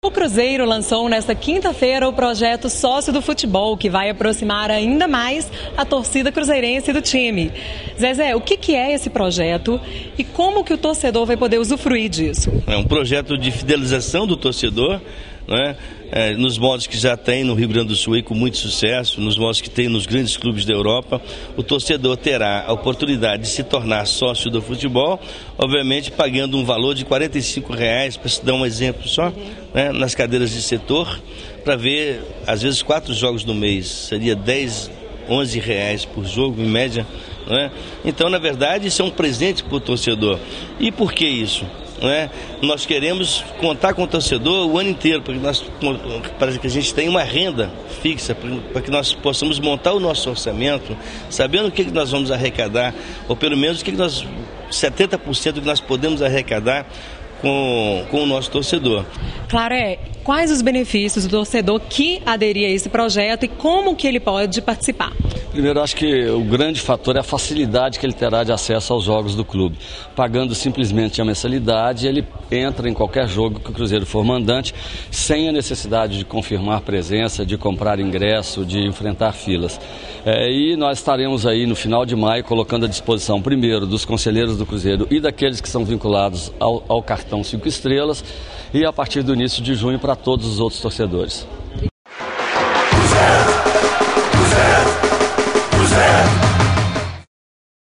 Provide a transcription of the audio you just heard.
O Cruzeiro lançou nesta quinta-feira o projeto Sócio do Futebol, que vai aproximar ainda mais a torcida cruzeirense do time. Zezé, o que é esse projeto e como que o torcedor vai poder usufruir disso? É um projeto de fidelização do torcedor, né? Nos modos que já tem no Rio Grande do Sul e com muito sucesso, nos modos que tem nos grandes clubes da Europa, o torcedor terá a oportunidade de se tornar sócio do futebol, obviamente pagando um valor de R$45, para se dar um exemplo só, né, nas cadeiras de setor, para ver, às vezes, 4 jogos no mês, seria R$10, R$11 por jogo, em média, né? Então, na verdade, isso é um presente para o torcedor. E por que isso? Nós queremos contar com o torcedor o ano inteiro, para que a gente tenha uma renda fixa, para que nós possamos montar o nosso orçamento, sabendo o que nós vamos arrecadar, ou pelo menos 70% do que nós podemos arrecadar com o nosso torcedor. Claro, quais os benefícios do torcedor que aderir a esse projeto e como que ele pode participar? Primeiro, acho que o grande fator é a facilidade que ele terá de acesso aos jogos do clube. Pagando simplesmente a mensalidade, ele entra em qualquer jogo que o Cruzeiro for mandante, sem a necessidade de confirmar presença, de comprar ingresso, de enfrentar filas. E nós estaremos aí no final de maio colocando à disposição, primeiro, dos conselheiros do Cruzeiro e daqueles que são vinculados ao cartão 5 estrelas, e a partir do início de junho para todos os outros torcedores.